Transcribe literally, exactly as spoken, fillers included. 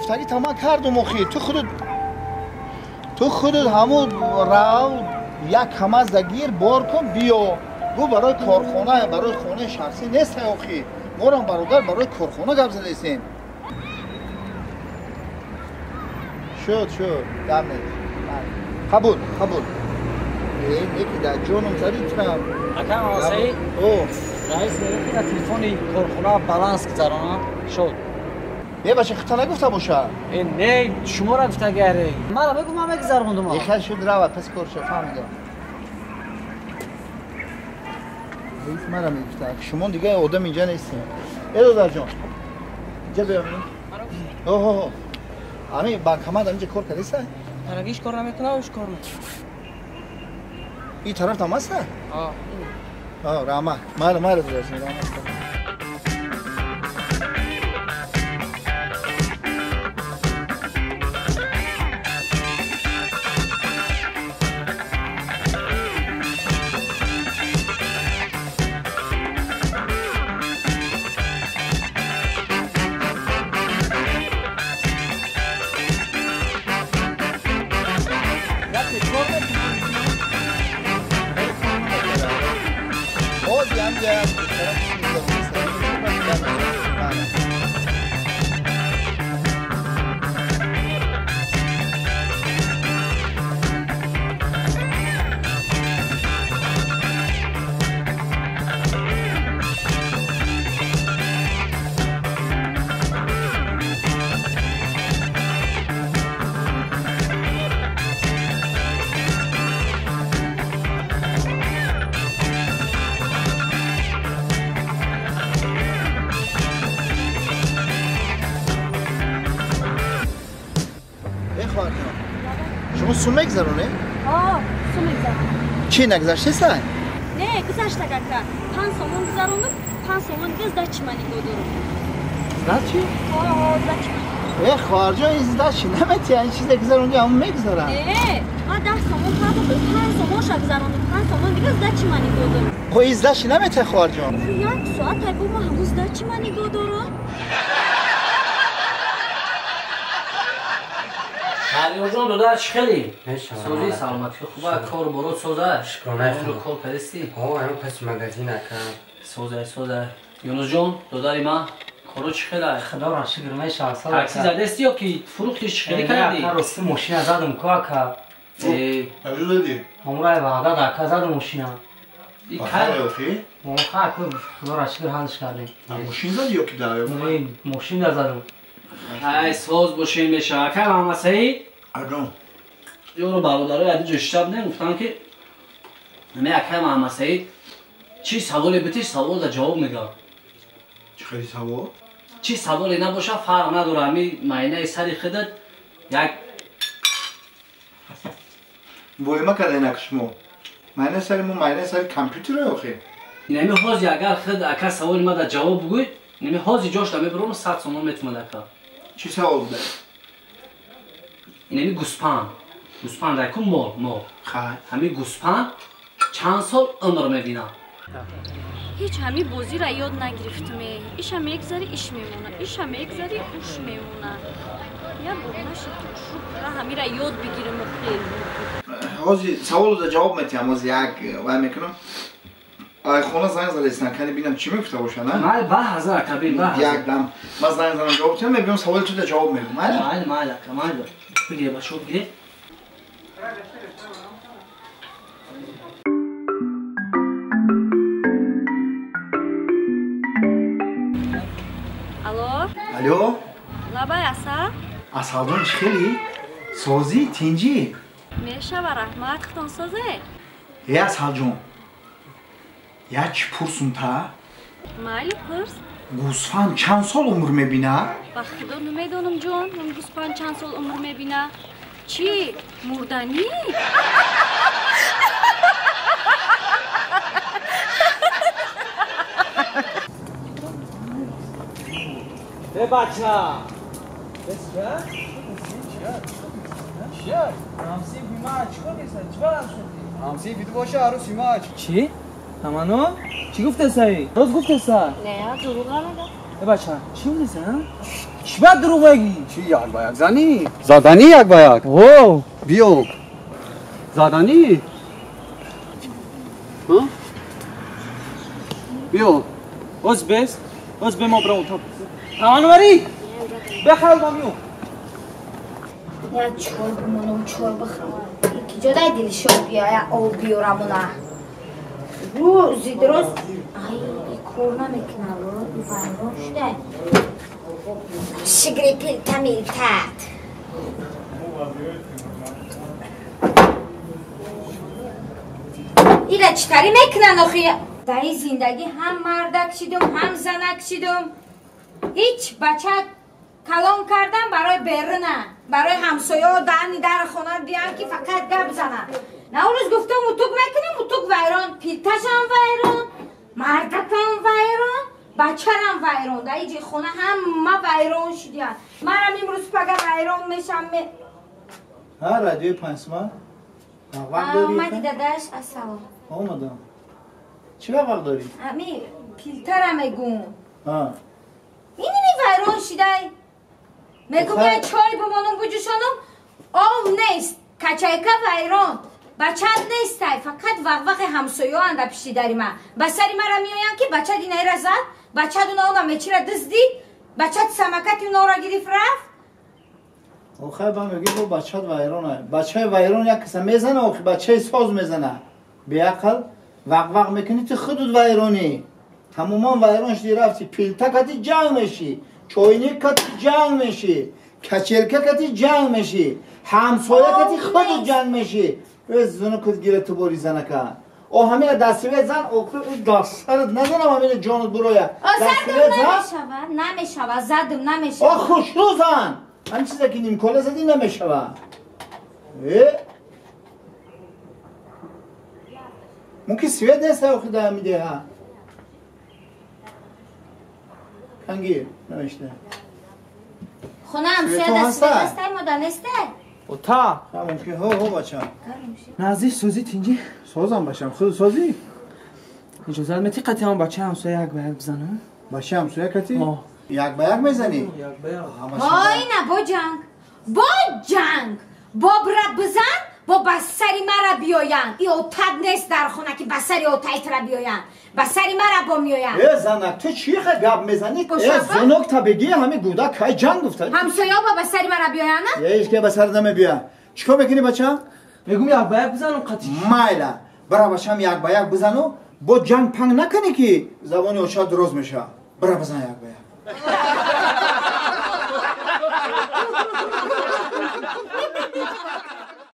گفتگی تمام کردم اخی تو خودت تو خودت همون رو یک همه زگیر بار کن بیا گو برای کارخانه برای خانه شخصی نیست اخی ما را برادر برای کارخانه گپ زدیسین شد شد دم نید قبول قبول این یکی در جانم زدیدم اکم آسایی اوه رئیس نگفتی در تلفونی کارخانه بالانس گذارانم شد یه بچه خطا نگفته باشه این نه شما را گفته گره من را بگو من بگذاروندم یه خیلی شد روید پس کار شد فهمیدم رئیس مرا میگفته شما دیگه آدم اینجا نیستیم ادادر جان اینجا بیامین اوه اوه امی بانک همه اینجا کار کردیسته ترگیش کار نمیکنه اوش کار میکنه این طرف هم هسته آه آه رحمه مرا مرا درست رحمه شما سوم میگذرونه؟ آه سوم میگذرونه چی نگذشته سای؟ نه گذشته کاکا پنج سومون گذروندم پنج سومون دیگه زده چی منی گذارم زده چی؟ آه زده چی منی ای خواهر جان این زده چی؟ نمیتی این چیزی گذروندی همون میگذارم نه ما ده سومون پرداختم پنج سومون شا گذروندم پنج سومون دیگه زده چی منی گذارم خب این زده چی نمیتی خواهر جان؟ یک ساعت تایبو ما همون زده چی منی گذارم علی جان داداش خیلی سوزی سلامتی خوبه کار برو سوزه شکرانه خیلی کار کردی آه همون پس مگزین اکرم سوزه سوزه یونس جان داداری ما کارو چی خیلی خدا را شکر میشه تاکسی زدستی یا کی فروختیش چی خیلی کردی نه راست ماشین زدم کاکا ای کجا دادی؟ عمره بعدا دکا زدم ماشین این بخیر کار اخی؟ ما کاکا خدا را شکر حالش کردیم ماشین زدی یا کی داره؟ نه ماشین زدم ای سوز باشین میشه که محمد سعید اردم یورو برادرای علی جشتاب نه گفتن که نمی اکه محمد سعید چی سوالی بتیش سوال دا جواب میگه چه خیلی سوال؟ چی سوالی نباشه فرق نداره همی معینه سری خودت یک وایما کرده نکشمو معنی سری مو معنی سری کامپیوتر اخی نمی حاضی اگر خود اکه سوالی ما دا جواب بگوی نمی حاضی جاش دا میبرون صد سومان میتونه اکه چی سوال بوده؟ نمی گوسپند گوسپند رکن مال مال خیر همی گوسپند چند سال عمر میبینه هیچ همی بازی را یاد نگرفتم ایش هم یک ذره ایش میمونه ایش هم یک ذره اوش میمونه یا بگناش تو را همی را یاد بگیرم و خیلی حاضی سوال دا جواب میتیم حاضی یک وای میکنم آی خونه زنگ زده ایستن کنی بینم چی میگفته باشه نه؟ مال به هزار کبیر به هزار یک دم من زنگ زدم جواب تیم میبینم سوال تو دا جواب میدم مال؟ مال مال کمال بگیره باشو بگیره الو الو لابای اصا اصحاب جان چی خیلی؟ سازی تینجی میشه و رحمت ختان سازه ای اصحاب جان یک پرسون تا مالی پرس گوسفند چند سال عمر میبینه؟ با خدا نمیدونم جان من گوسفند چند سال عمر میبینه چی؟ مردنی؟ به بچه بسیار چیه؟ رامسی بیمار چیکار نیست؟ چیکار شدی؟ رامسی بیدو باشه عروسی ماچ چی؟ همانو؟ چی گفته سایی؟ روز گفته سا؟ نه دروغ نمیگم بچه چی گفته سا؟ چی باید دروغ بگی؟ چی یک با یک زنی؟ زدنی یک با یک؟ او بیو زدنی؟ ها؟ بیو از بس از به ما برو تا امان وری بخال بامیو یا چرب منو چرب بخوام یکی جدای دلشو بیا یا آب بیارمونه روزی درست ای کور نمیکنه رو بیفرمون شده شگری پیلتا میلتت ایره چطوری میکنن آخی در این زندگی هم مردک شدم هم زنک شدم هیچ بچه کلام کردن برای برنه برای همسایه و دهنی در خونه بیان که فقط گپ زنن نه اون روز گفتم مطوق میکنم مطوق ویران پیلتش هم ویران مردک هم ویران بچه هم ویران در اینجا خونه همه ویران شدیان من هم امروز پگه ویران میشم می... ها رادیوی پنسما وقت داری؟ آمدی داداش اصلا آمدم چی وقت داری؟ امی پیلتر هم میگون ها اینی می ویران شده میگم بیا چای بمانم بجوشانم آم نیست کچایکه ویران بچه نیست فقط وقت وقت همسایه ها انده پیشی داری من بسری مرا میایم که بچه دی نیره زد بچه دو نانا میچیره دزدی بچه سمکتی اونا را گریف رفت آخه با میگی تو بچه ویرانه بچه ویران یک کسی میزنه آخه بچه ساز میزنه بیاقل وقت وقت میکنی تو خودت ویرانی تماما ویران شدی رفتی پیلتا کتی جنگ میشی چوینی کتی جنگ میشی کچلکه کتی جنگ میشی همسایه کتی خودت جنگ میشی از زنو کت گیره تو باری زنه کن او همین دستویت زن اوکر او دسترت نزنم همین جانت برویه زدم نمیشوه نمیشوه زدم نمیشوه آه خوش رو زن همین چیزه که نیم کله زدی نمیشوه ممکن سویت نیست اوکی ده میده ها کنگیر نمیشته خونه هم سویت سویت هسته؟ هسته مادا نیسته و تا ممکن هو هو بچه نازی سوزی تینجی سازم باشم خود سازی اجازه میتی قطعی هم بچه همسایه یک به یک بزنم باشه همسایه کتی؟ آه. یک به یک میزنی؟ یک به یک های نه با جنگ با جنگ با برا بزن با بسری مرا بیاین ای اوتد نیست در خونه که بسری اوتایت را بیاین بسری مرا با میاین ای زنک تو چی خیلی گپ میزنی؟ ای زنک تا بگی همه گودا که جنگ گفته همسایه با بسری مرا بیاین نه؟ یه ایش که بسر نمی بیا چیکار میکنی بچه؟ میگم یک به یک بزنم قطعی مایلا برا بچه هم یک به یک بزنو با جنگ پنگ نکنی که زبانی اوشا درست میشه برا بزن یک به یک